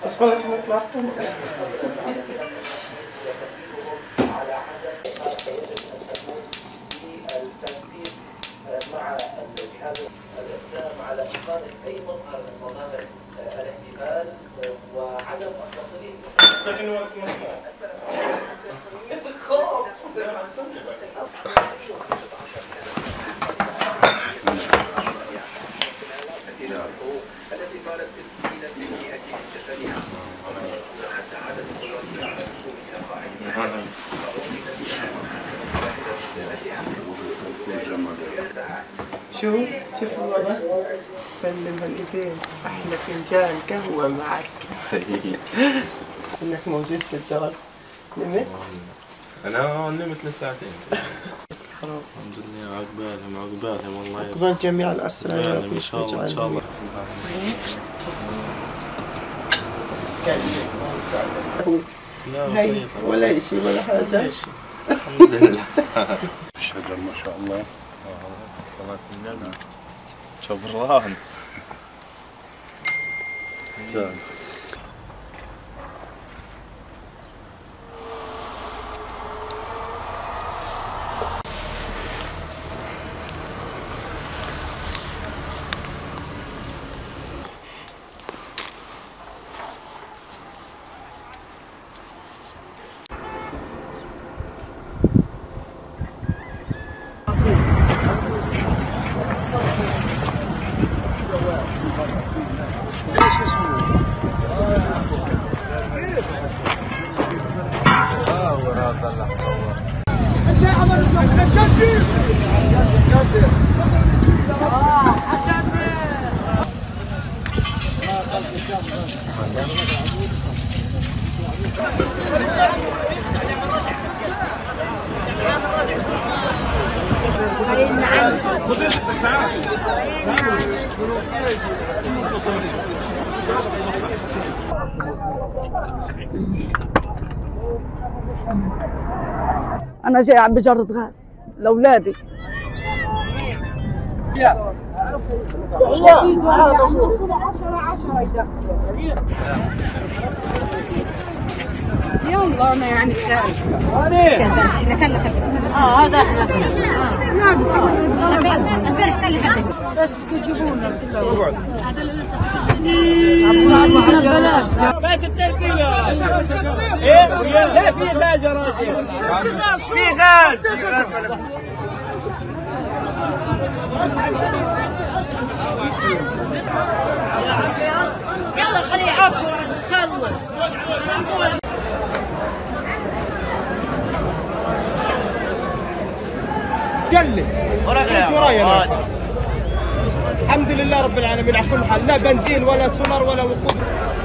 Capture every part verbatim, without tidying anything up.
بس بلاش نطلع. مع الجهاز الاقدام على اقامه اي مظهر من مظاهر الاحتفال وعدم التصريح. التي قالت ستين بالمئة من جسدها وحتى عدد قدرتها على الوصول الى قاعدتها شو شوف الوضع. سلم هالايدين. احلى فنجان قهوه معك. انك موجود في الدار. نمت؟ انا نمت لساعتين. الحمد لله. عقبالهم عقبالهم والله. عقبال جميع الاسرى يا رب. ان شاء الله ان شاء الله. لا بسيطة ولا شيء ولا حاجة. الحمد لله. الشجر ما شاء الله. صلاة النبي. شبران. أنا جاي عم بجرد غاز لأولادي. يلا أنا يعني خارج. احنا كنا اه هذا احنا بس تجيبوا لنا بالسوا. هذا اللي لسه بس التركية. ايه لا في غاز يا راجل. في غاز. يلا خليه يعبر خلص. جلد ايش ورايا. الحمد لله رب العالمين على كل حال. لا بنزين ولا سولار ولا وقود.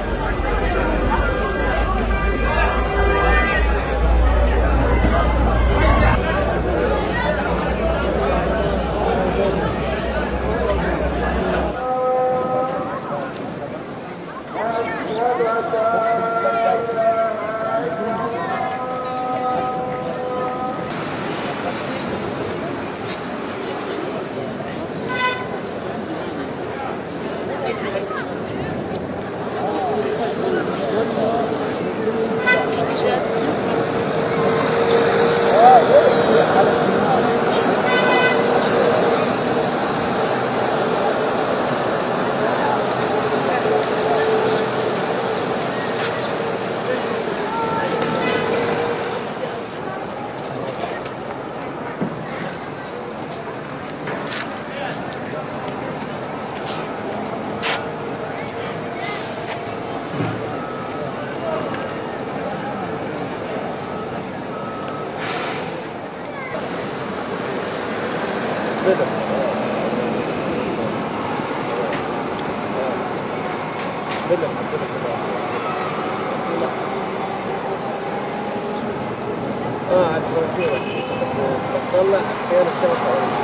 اه عاد صراصير بس بتطلع احيانا الشبكه.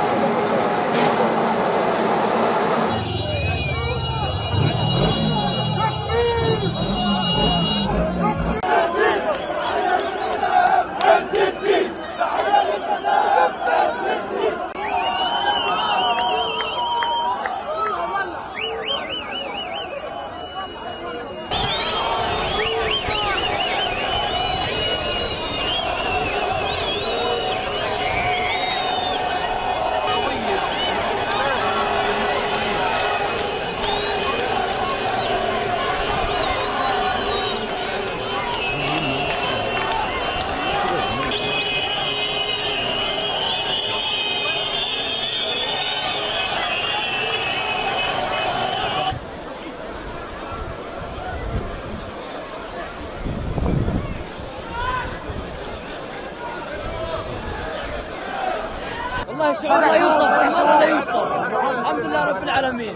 والله الشعور لا يوصف، والله لا يوصف. الحمد لله رب العالمين.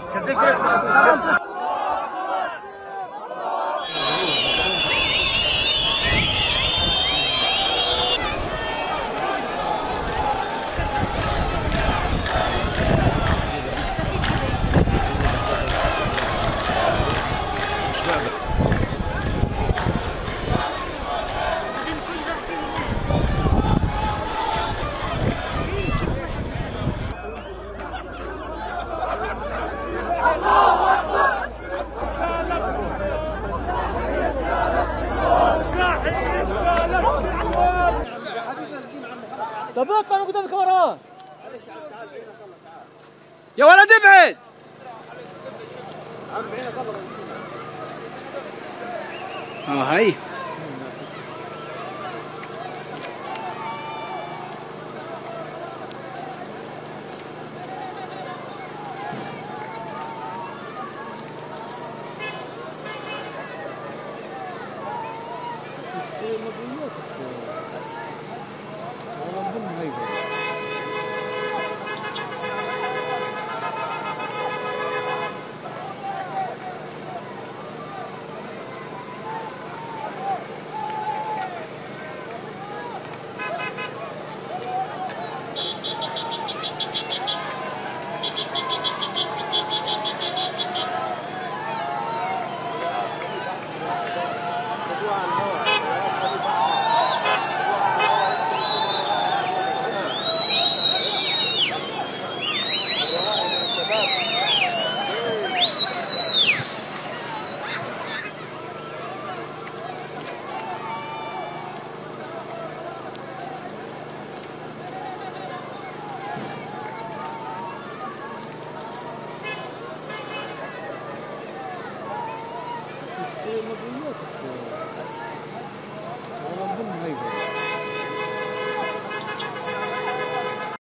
طب اطلع من قدام الكاميرات يا ولد ابعد. اه هاي والله من هيبة.